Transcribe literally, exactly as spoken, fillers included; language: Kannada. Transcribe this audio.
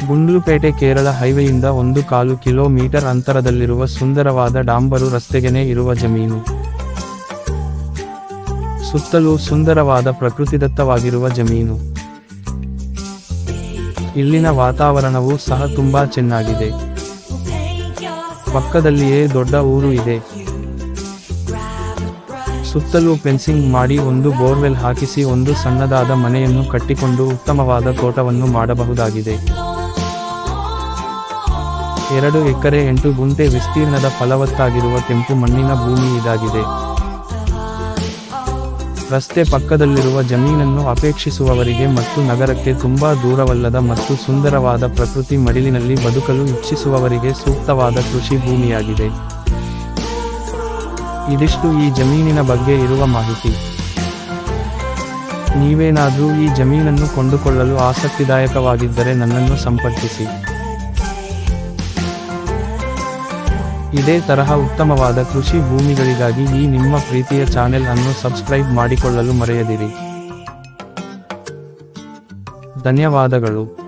ಗುಂಡ್ಲುಪೇಟೆ ಕೇರಳ ಹೈವೇಯಿಂದ ಒಂದು ಕಾಲು ಕಿಲೋಮೀಟರ್ ಅಂತರದಲ್ಲಿರುವ ಸುಂದರವಾದ ಡಾಂಬರು ರಸ್ತೆಗೆನೆ ಇರುವ ಜಮೀನು. ಸುತ್ತಲೂ ಸುಂದರವಾದ ಪ್ರಕೃತಿದತ್ತವಾಗಿರುವ ಜಮೀನು. ಇಲ್ಲಿನ ವಾತಾವರಣವೂ ಸಹ ತುಂಬಾ ಚೆನ್ನಾಗಿದೆ. ಪಕ್ಕದಲ್ಲಿಯೇ ದೊಡ್ಡ ಊರು ಇದೆ. ಸುತ್ತಲೂ ಫೆನ್ಸಿಂಗ್ ಮಾಡಿ ಒಂದು ಬೋರ್ವೆಲ್ ಹಾಕಿಸಿ ಒಂದು ಸಣ್ಣದಾದ ಮನೆಯನ್ನು ಕಟ್ಟಿಕೊಂಡು ಉತ್ತಮವಾದ ತೋಟವನ್ನು ಮಾಡಬಹುದಾಗಿದೆ. ಎರಡು ಎಕರೆ ಎಂಟು ಗುಂಟೆ ವಿಸ್ತೀರ್ಣದ ಫಲವತ್ತಾಗಿರುವ ಕೆಂಪು ಮಣ್ಣಿನ ಭೂಮಿ ಇದಾಗಿದೆ. ರಸ್ತೆ ಪಕ್ಕದಲ್ಲಿರುವ ಜಮೀನನ್ನು ಅಪೇಕ್ಷಿಸುವವರಿಗೆ ಮತ್ತು ನಗರಕ್ಕೆ ತುಂಬಾ ದೂರವಲ್ಲದ ಮತ್ತು ಸುಂದರವಾದ ಪ್ರಕೃತಿ ಮಡಿಲಿನಲ್ಲಿ ಬದುಕಲು ಇಚ್ಛಿಸುವವರಿಗೆ ಸೂಕ್ತವಾದ ಕೃಷಿ ಭೂಮಿಯಾಗಿದೆ. ಇದಿಷ್ಟು ಈ ಜಮೀನಿನ ಬಗ್ಗೆ ಇರುವ ಮಾಹಿತಿ. ನೀವೇನಾದರೂ ಈ ಜಮೀನನ್ನು ಕೊಂಡುಕೊಳ್ಳಲು ಆಸಕ್ತಿದಾಯಕವಾಗಿದ್ದರೆ ನನ್ನನ್ನು ಸಂಪರ್ಕಿಸಿ. ಇದೇ ತರಹ ಉತ್ತಮವಾದ ಕೃಷಿ ಭೂಮಿಗಳಿಗಾಗಿ ಈ ನಿಮ್ಮ ಪ್ರೀತಿಯ ಚಾನೆಲ್ ಅನ್ನು ಸಬ್ಸ್ಕ್ರೈಬ್ ಮಾಡಿಕೊಳ್ಳಲು ಮರೆಯದಿರಿ. ಧನ್ಯವಾದಗಳು.